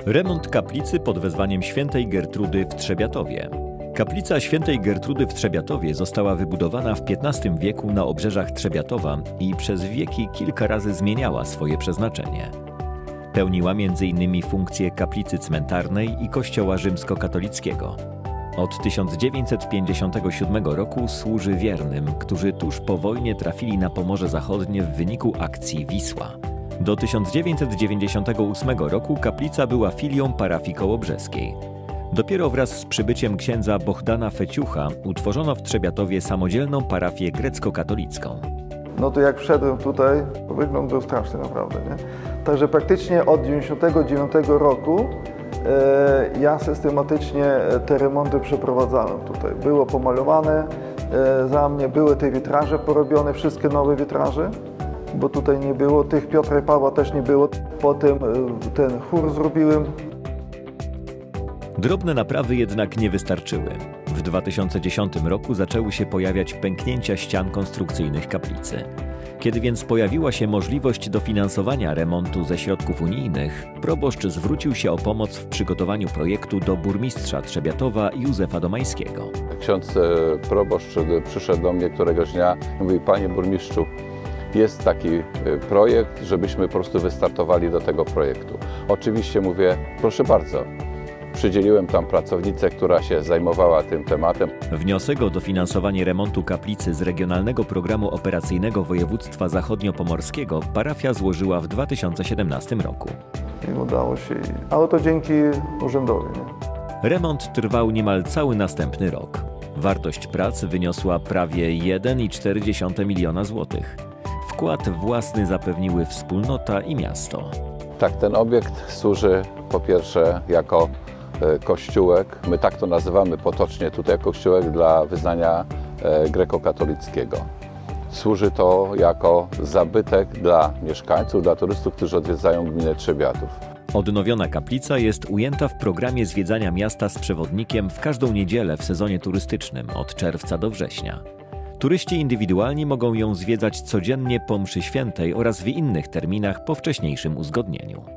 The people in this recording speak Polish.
Remont kaplicy pod wezwaniem świętej Gertrudy w Trzebiatowie. Kaplica świętej Gertrudy w Trzebiatowie została wybudowana w XV wieku na obrzeżach Trzebiatowa i przez wieki kilka razy zmieniała swoje przeznaczenie. Pełniła m.in. funkcję kaplicy cmentarnej i kościoła rzymskokatolickiego. Od 1957 roku służy wiernym, którzy tuż po wojnie trafili na Pomorze Zachodnie w wyniku akcji Wisła. Do 1998 roku kaplica była filią parafii kołobrzeskiej. Dopiero wraz z przybyciem księdza Bohdana Feciucha utworzono w Trzebiatowie samodzielną parafię grecko-katolicką. No to jak wszedłem tutaj, wygląd był straszny naprawdę, nie? Także praktycznie od 1999 roku ja systematycznie te remonty przeprowadzałem tutaj. Było pomalowane za mnie, były te witraże porobione, wszystkie nowe witraże, bo tutaj nie było, tych Piotra i Pawła też nie było. Potem ten chór zrobiłem. Drobne naprawy jednak nie wystarczyły. W 2010 roku zaczęły się pojawiać pęknięcia ścian konstrukcyjnych kaplicy. Kiedy więc pojawiła się możliwość dofinansowania remontu ze środków unijnych, proboszcz zwrócił się o pomoc w przygotowaniu projektu do burmistrza Trzebiatowa Józefa Domańskiego. Ksiądz proboszcz przyszedł do mnie któregoś dnia i mówi: panie burmistrzu, jest taki projekt, żebyśmy po prostu wystartowali do tego projektu. Oczywiście mówię, proszę bardzo. Przydzieliłem tam pracownicę, która się zajmowała tym tematem. Wniosek o dofinansowanie remontu kaplicy z Regionalnego Programu Operacyjnego Województwa Zachodniopomorskiego parafia złożyła w 2017 roku. I udało się, ale to dzięki urzędowi. Nie? Remont trwał niemal cały następny rok. Wartość prac wyniosła prawie 1,4 miliona złotych. Wkład własny zapewniły wspólnota i miasto. Tak, ten obiekt służy po pierwsze jako kościółek, my tak to nazywamy potocznie tutaj, kościółek dla wyznania grekokatolickiego. Służy to jako zabytek dla mieszkańców, dla turystów, którzy odwiedzają gminę Trzebiatów. Odnowiona kaplica jest ujęta w programie zwiedzania miasta z przewodnikiem w każdą niedzielę w sezonie turystycznym od czerwca do września. Turyści indywidualni mogą ją zwiedzać codziennie po mszy świętej oraz w innych terminach po wcześniejszym uzgodnieniu.